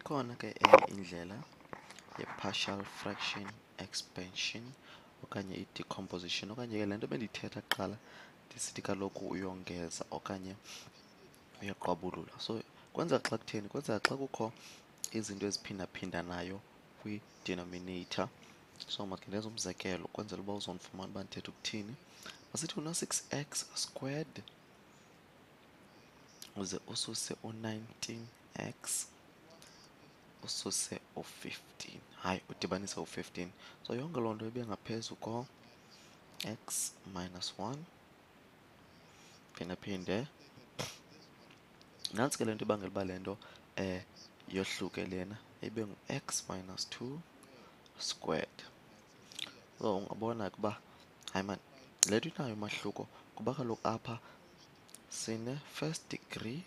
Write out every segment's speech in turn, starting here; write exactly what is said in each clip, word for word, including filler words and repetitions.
Ikhona ke enye indlela ye-partial fraction expansion okanye i-decomposition okanye ke le nto bendiyithetha kuqala ndisithi kaloku uyongeza okanye uyaqwabulula. So kwenzeka xa kutheni? Kwenzeka xa kukho izinto eziphindaphindanayo kwi-denominator. So makhe ndenze umzekelo ukwenzela uba uzondifumana uba ndithetha ukuthini. Masithi una-six x squared uze ususe u-nineteen x ususe u-fifteen, hayi udibanise u-fifteen. So yonke loo nto ibe ngaphezu ko-x minus one phinde nantsi ke le nto ibangela uba le nto um yohluke lena ibe ngu-x minus two squared. So ungabona ke uba hayi mani le nto inayo umahluko kuba kaloku apha sine-first degree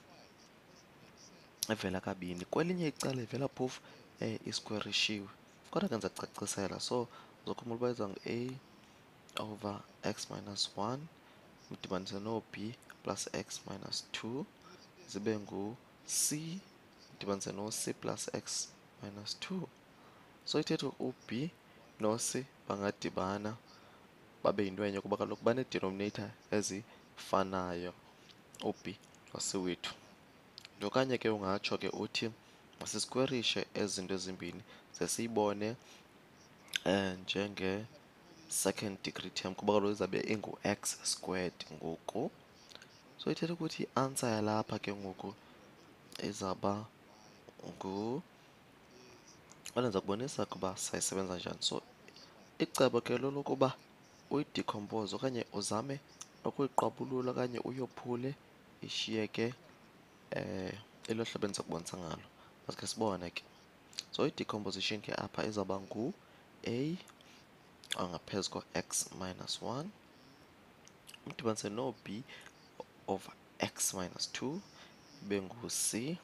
evela kabini, kwelinye icala ivela phofu um iskwerishiwe. Kodwa ke ndiza kucacisela. So uzokhumbula uba iza ngu-a over x minus one udibanise no-b plus x minus two zibe ngu-c udibanise no-c plus x minus two. So ithetha u-b no-c bangadibana babe yinto enye kuba kaloku banee-denominator ezifanayo, u-b no-c wethu. Okanye ke ungatsho ke uthi masiskwerishe ezi zinto ezimbini ze siyibone um njenge-second degree term kuba kaloku izawube ingu-x squared ngoku. So ithetha ukuthi i-answer yalapha ke ngoku izawuba ngu, okanye ndiza kubonisa ukuba sayisebenza njani. So icebo ke lolokuba uyidikhompoze okanye uzame ukuyiqwabulula okanye uyophule ishiyeke um elo hlobo endiza kubonisa ngalo. Masikhe sibone ke. So i-decomposition ke apha izawuba ngu-a ongaphezu ko-x minus one udibanise no-b over x minus two ibe ngu-c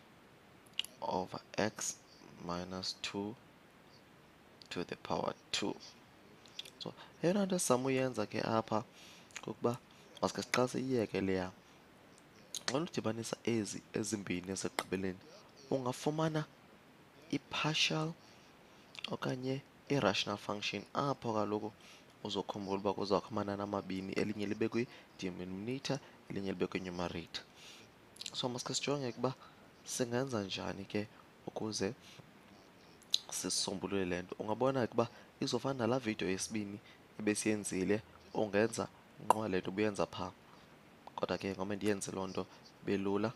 over x minus two to the power two. So eyona nto sizama uyenza ke apha kukuba masikhe siqale siyiyeke leya. Xa udibanisa ezi ezimbini ezisegqibeleni ungafumana i-partial okanye i-rational function apho kaloku uzokhumbula uba kuzawukho amanani amabini, elinye libe kwi-denominator elinye libe kwi-numerator. So masikhe sijonge ke uba singenza njani ke ukuze sisombulule le nto. Ungabona ke uba izofana nalaa video yesibini ebesiyenzile, ungenza nqwa le nto ubuyenza phaa. Kodwa ke ngome ndiyenze loo nto ibe lula.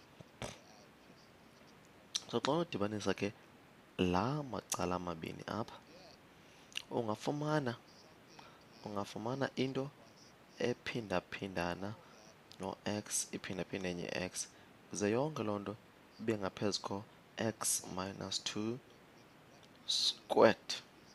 So xa udibanisa ke laa macala amabini apha ungafumana ungafumana into ephindaphindana no-x iphindaphinde enye x ze yonke loo nto ibe ngaphezu ko-x minus two squared.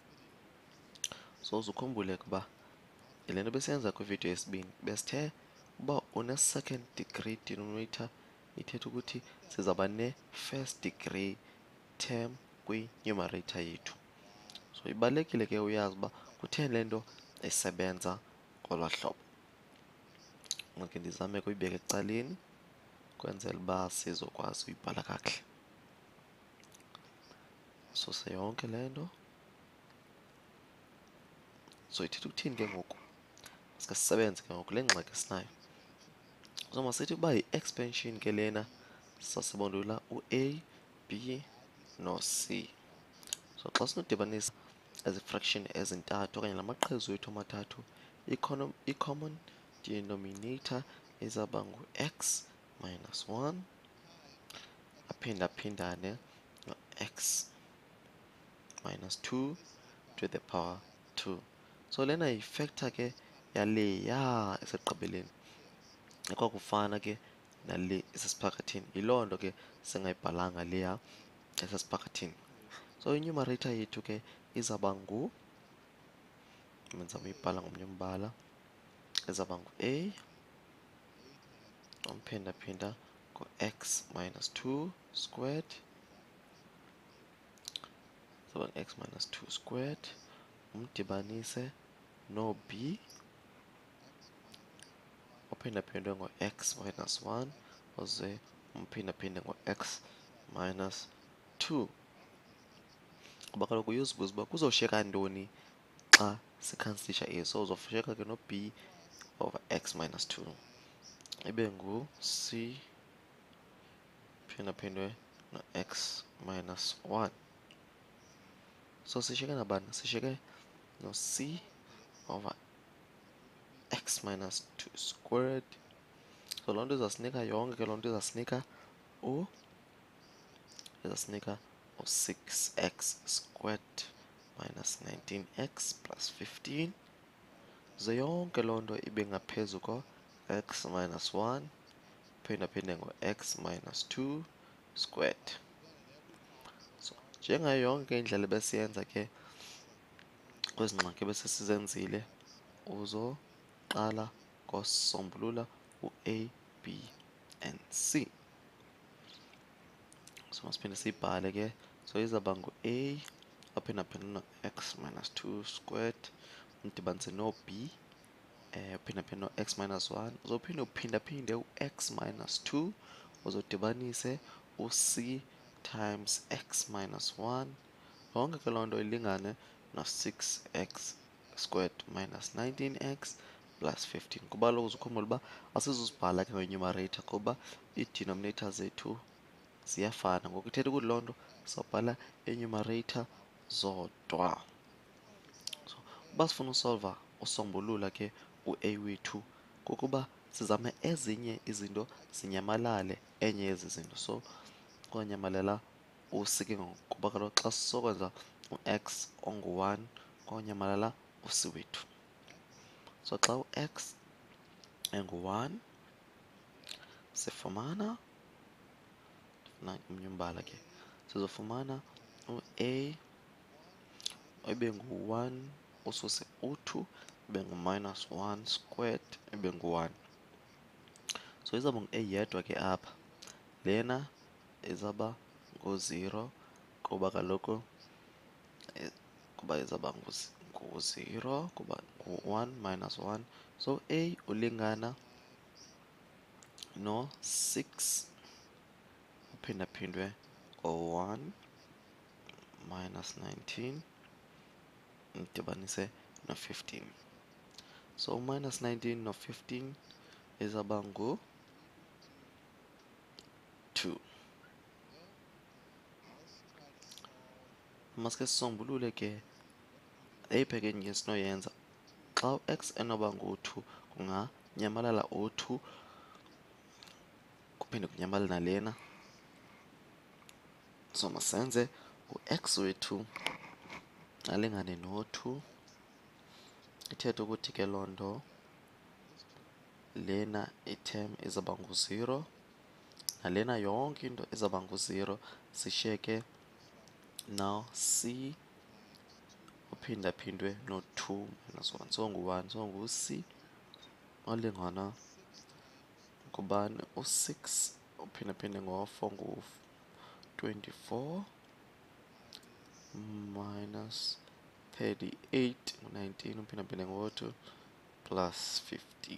So uze ukhumbule ke uba le nto besiyenza kwividiyo yesibini besithe uba une-second degree denominator ithetha ukuthi sizawuba ne-first degree term kwi-numerator yethu. So ibalulekile ke uyazi uba kutheni le nto isebenza ngolwaa hlobo. Makhe ndizame ke uyibeka ecaleni kwenzela uba sizokwazi uyibhala kakuhle. Suse yonke le nto. So ithetha ukuthini ke ngoku? Masike sisebenze ke ngoku le ngxaki esinayo. So masithi uba yi-expansion ke lena sasibondula u-a, b no-c. So xa sinodibanisa ezi fraction ezintathu okanye la maqhezu wethu amathathu, i-common denominator izawuba ngu-x minus one aphindaphindane no-x minus two to the power two. So lena yifektha ke yaleya esegqibeleni, ikwakufana ke nale esesiphakathini. Yiloo nto ke singayibhalanga leya esesiphakathini. So i-numerator yethu ke izawuba ngu, ndizama uyibhala ngomnye umbala, izawuba ngu-a umphindaphinda ngo-x minus two squared, izawuba ngu-x minus two squared umdibanise no-b uphindaphindwe ngo-x minus one uze umphindaphinde ngo-x minus two. Kuba kaloku uyozibuza uba kuzoshiyeka ntoni xa sikhansilisha ezi. So uzoshiyeka ke no b over x minus two. Ibe ngu c phindaphindwe no x minus one. So sishiyeke nabani? Sishiyeke no c over x minus two squared. So loo nto izasinika yonke ke loo nto izasinika u izasinika u-six x squared minus nineteen x plus fifteen. Ze yonke loo nto ibe ngaphezu ko-x minus one phindaphinde ngo-x minus two squared. So njengayo yonke indlela ebesiyenza ke kwezi ngxaki ebesesizenzile, uzoqala ngosombulula u-A, B and C. So masiphinde siyibhale ke. So izawuba ngu-A aphindaphindwe no-x minus two squared udibanise no-B um uphindaphinde no-x minus one. Uzophinde uphindaphinde u-x minus two uzodibanise u-c times x minus one. Yonke ke loo nto ilingane no-six x squared minus nineteen x plus fifteen. Kuba kaloku uzukhumbula uba asizuzibhala ke nge-numerator kuba ii-denominator zethu ziyafana. Ngoku ithetha ukuthi loo nto sizawubhala i-numerator zodwa. So uba sifuna usolva usombulula ke u-A wethu kukuba sizame ezinye izinto zinyamalale enye yezi zinto. So konyamalela u-c ke ngoku kuba kaloku xa sizokwenza u-x ongu-one konyamalela u-c wethu. So xa u-x engu-one sifumana, ndifuna omnye umbala ke, sizofumana u-A ibe ngu-one ususe u-two ibe ngu-minus one squared ibe ngu-one. So izawuba ngu-A yedwa ke apha. Lena izawuba ngu-zero kuba kaloku kuba izawuba ngu-zero kuba ngu-one minus one. So A ulingana no-six uphindaphindwe ngo-one minus nineteen udibanise no-fifteen. So minus nineteen no-fifteen izawuba ngu-two. Maske sisombulule ke eyipha ke enye esinoyenza. Xa u-x enoba ngu-two kunganyamalala u-two kuphinde kunyamalale nalena. So masenze u-x wethu alingane no-two. Ithetha ukuthi ke loo nto lena i-term izawuba ngu-zero nalena yonke into izawuba ngu-zero. Sishiyeke now c uphindaphindwe no-two minus one. So ngu-one. So ngu-c olingana ngubani? U-six uphindaphinde ngo-four ngu-twenty-four minus thirty-eight ngu-nineteen uphindaphinde ngo-two plus fifteen.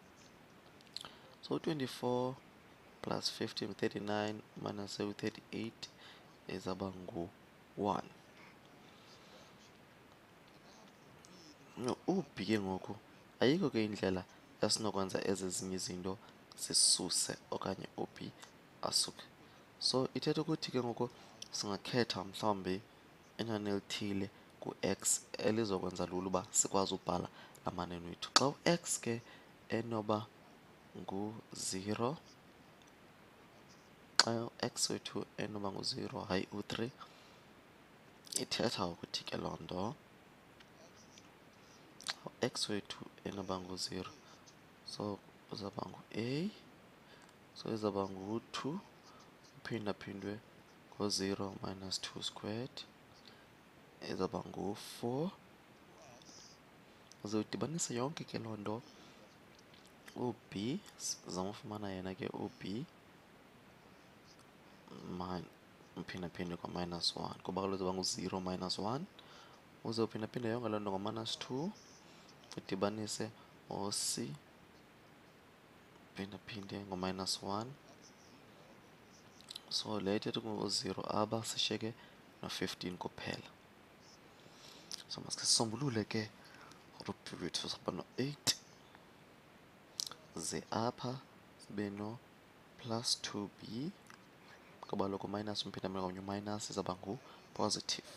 So twenty-four plus fifteen ngu-thirty-nine minus u-thirty-eight izawuba ngu-one. No, u-b ke ngoku ayikho ke indlela esinokwenza ezi ezinye izinto zisuse okanye u-b asuke. So ithetha ukuthi ke ngoku singakhetha mhlawumbi inani elithile ku-x elizokwenza lula uba sikwazi ubhala amanani wethu. Xa u-x ke enoba ngu-zero, xa u-x wethu enoba ngu-zero hayi u-three, ithetha ukuthi ke loo nto x wethu enoba ngu-zero, so uzawuba ngu-A, so izawuba ngu-two uphindaphindwe ngo-zero minus two squared izawuba ngu-four. Uze udibanise yonke ke loo nto. U-b zama ufumana yena ke u-b uphindaphinde kwa-minus one kuba kaloku izawuba ngu-zero minus one. Uze uphindaphinde yonke loo nto ngo-minus two udibanise o-c uphindaphinde ngo-minus one So le ithetha ngo-zero aba sishiyeke no-fifteen kuphela. So masike sisombulule ke uRuby wethu saba no-eight, ze apha sibe no-plus two b, ngoba kaloku minus umphinda komnye minus izawuba ngu-positive.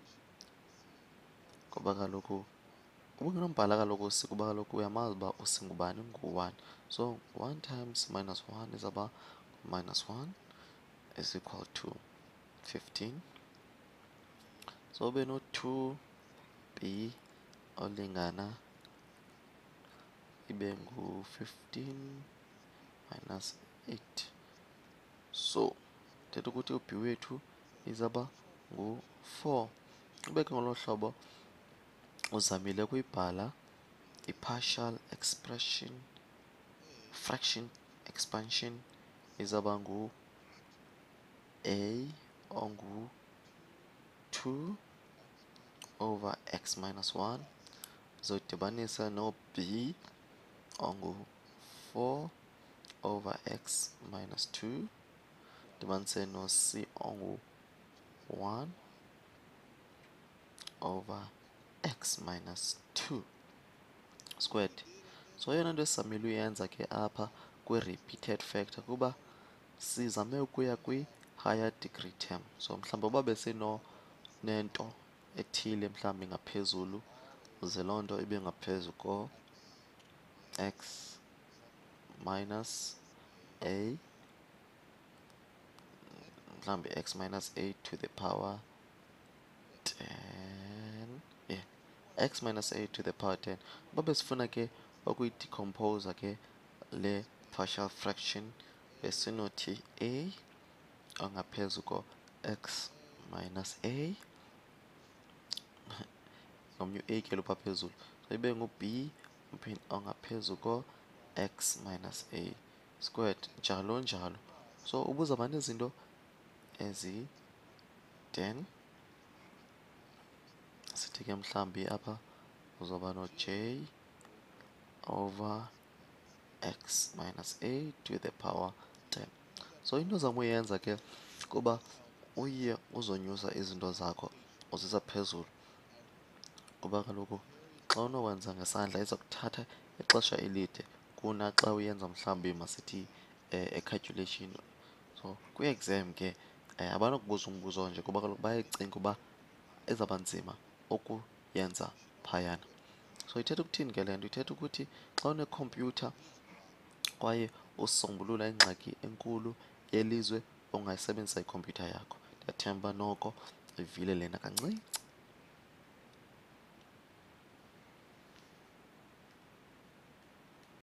Ngoba kaloku ubungenombhala kaloku usi, kuba kaloku uyamazi uba usi ngubani, ngu-one. So one times minus one izawuba minus one is equal to fifteen. So ube no-two b olingana ibe ngu-fifteen minus eight. So thetha ukuthi u-b wethu izawuba ngu-four. Ube ke ngolo hlobo uzamile ukuyibhala i-partial expression fraction expansion izawuba ngu a ongu two over x minus one, zodibanisa no b ongu four over x minus two, dibanise no c ongu one over x minus two squared. So yona nto esizamile uyenza ke apha kwi-repeated factor kuba sizame ukuya kwi-higher degree term. So mhlawumbi uba besino nento ethile mhlawumbi ngaphezulu, ze loo nto ibe ngaphezu ko x minus a, mhlawumbi x minus a to the power ten, yeah, x minus a to the power ten. Uba besifuna ke ukuyidecompose ke le partial fraction, besinothi a ongaphezu ko x minus a, ngomnye a ke lupha phezulu, so ibe ngu-b ongaphezu ko x minus a squared, njalo njalo. So ubuzawuba nezinto ezi-ten. Sithi ke mhlawumbi apha uzawuba no-j over x minus a to the power ten. So into ozama uyenza ke kuba uye uzonyusa izinto zakho uzisa phezulu, kuba kaloku xa unowenza ngesandla iza kuthatha ixesha elide kuna xa uyenza mhlawumbi masithi e-calculation. So kwi-exam ke abanokubuza umbuzo onje kuba kaloku bayayicinga uba izawuba nzima ukuyenza phayana. So ithetha ukuthini ke le nto? Ithetha ukuthi xa unekhompyutha kwaye usombulula ingxaki enkulu yelizwe ungayisebenzisa ikhompyutha yakho. Ndiyathemba noko ivile lena kancinci.